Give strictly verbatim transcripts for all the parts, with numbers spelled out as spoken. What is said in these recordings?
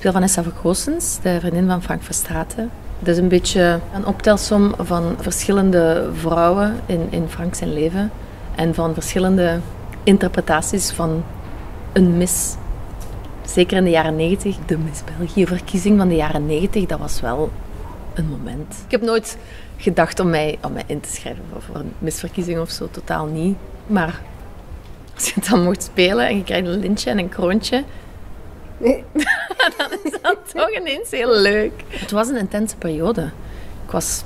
speel Vanessa Vergoosens, de vriendin van Frank Verstraeten. Dat is een beetje een optelsom van verschillende vrouwen in, in Frank zijn leven. En van verschillende interpretaties van een Miss. Zeker in de jaren negentig. De Miss België-verkiezing van de jaren negentig, dat was wel een moment. Ik heb nooit gedacht om mij, om mij in te schrijven voor een misverkiezing of zo, totaal niet. Maar als je het dan mocht spelen en je krijgt een lintje en een kroontje, nee. Dan is dat toch ineens heel leuk. Het was een intense periode. Ik was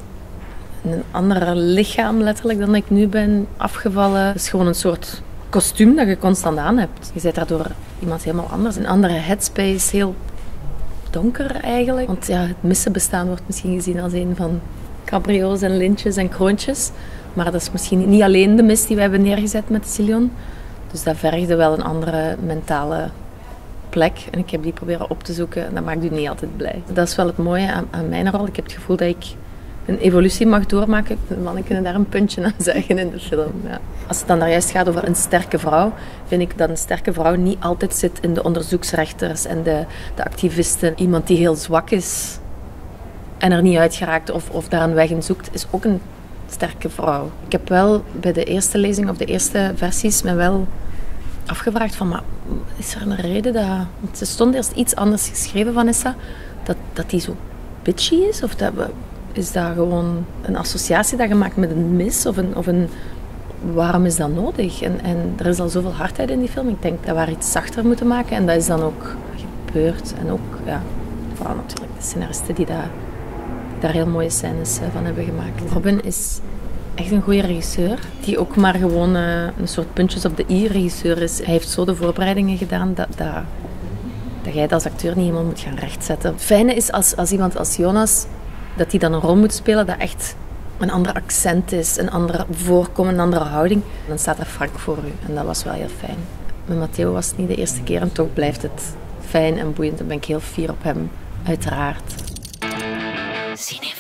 in een ander lichaam letterlijk dan ik nu ben afgevallen. Het is gewoon een soort kostuum dat je constant aan hebt. Je bent daardoor iemand helemaal anders. Een andere headspace, heel donker eigenlijk. Want ja, het missenbestaan wordt misschien gezien als een van cabrio's en lintjes en kroontjes. Maar dat is misschien niet alleen de mis die we hebben neergezet met Cilion. Dus dat vergde wel een andere mentale plek. En ik heb die proberen op te zoeken. En dat maakt u niet altijd blij. Dat is wel het mooie aan, aan mijn rol. Ik heb het gevoel dat ik een evolutie mag doormaken. De mannen kunnen daar een puntje aan zeggen in de film. Ja. Als het dan daar juist gaat over een sterke vrouw, vind ik dat een sterke vrouw niet altijd zit in de onderzoeksrechters en de, de activisten. Iemand die heel zwak is en er niet uit geraakt of, of daar een weg in zoekt, is ook een sterke vrouw. Ik heb wel bij de eerste lezing of de eerste versies me wel afgevraagd van, maar is er een reden dat... Want ze stond eerst iets anders geschreven, Vanessa, dat, dat die zo bitchy is? Of dat we, is dat gewoon een associatie dat je maakt met een mis? Of een, of een, waarom is dat nodig? En, en er is al zoveel hardheid in die film. Ik denk dat we haar iets zachter moeten maken. En dat is dan ook gebeurd. En ook, ja, vooral natuurlijk de scenaristen die daar, die daar heel mooie scènes van hebben gemaakt. Robin is echt een goede regisseur, die ook maar gewoon uh, een soort puntjes op de i-regisseur is. Hij heeft zo de voorbereidingen gedaan dat, dat, dat jij het als acteur niet helemaal moet gaan rechtzetten. Het fijne is als, als iemand als Jonas, dat hij dan een rol moet spelen dat echt een ander accent is, een andere voorkomen, een andere houding. Dan staat er Frank voor u en dat was wel heel fijn. Met Matteo was het niet de eerste keer en toch blijft het fijn en boeiend. Dan ben ik heel fier op hem, uiteraard. Cine.